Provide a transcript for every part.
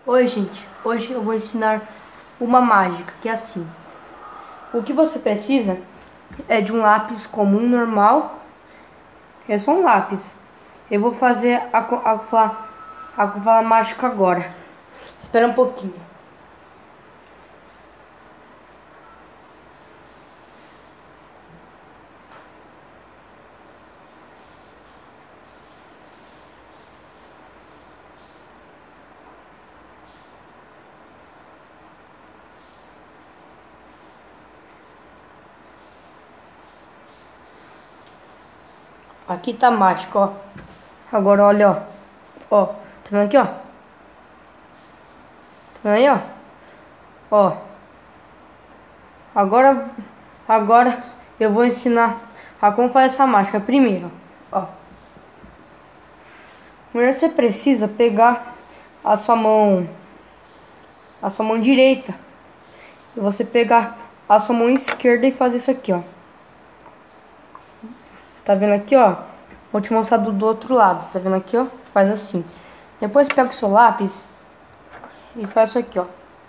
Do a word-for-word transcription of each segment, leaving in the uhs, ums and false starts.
Oi, gente. Hoje eu vou ensinar uma mágica que é assim. O que você precisa é de um lápis comum, normal. É só um lápis. Eu vou fazer a, a, a, a, a mágica agora. Espera um pouquinho. Aqui tá mágico, ó. Agora olha, ó. Ó, tá vendo aqui, ó? Tá vendo aí, ó? Ó. Agora, agora eu vou ensinar a como fazer essa mágica. Primeiro, ó. Primeiro você precisa pegar a sua mão, a sua mão direita, e você pegar a sua mão esquerda e fazer isso aqui, ó. Tá vendo aqui, ó? Vou te mostrar do, do outro lado. Tá vendo aqui, ó? Faz assim. Depois pega o seu lápis e faz isso aqui, ó.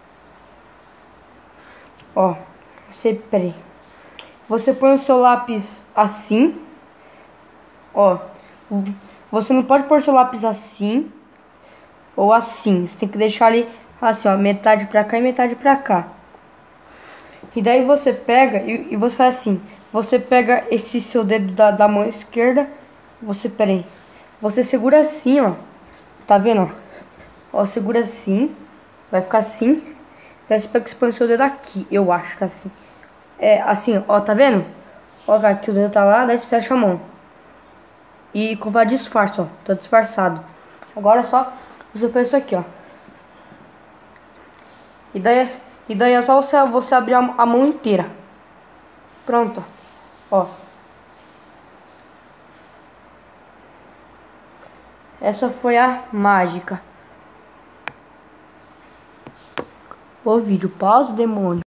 Ó, você, peraí. Você põe o seu lápis assim. Ó, você não pode pôr seu lápis assim ou assim. Você tem que deixar ali assim, ó, metade pra cá e metade pra cá. E daí você pega e, e você faz assim. Você pega esse seu dedo da, da mão esquerda. Você, peraí. Você segura assim, ó. Tá vendo, ó? Ó, segura assim. Vai ficar assim. Daí você pega e põe o seu dedo aqui. Eu acho que é assim. É assim, ó, tá vendo? Ó, vai aqui o dedo tá lá. Daí você fecha a mão. E comprar disfarce, ó. Tô disfarçado. Agora é só você faz isso aqui, ó. E daí, e daí é só você, você abrir a, a mão inteira. Pronto, ó. Essa foi a mágica. O vídeo, pausa, demônio.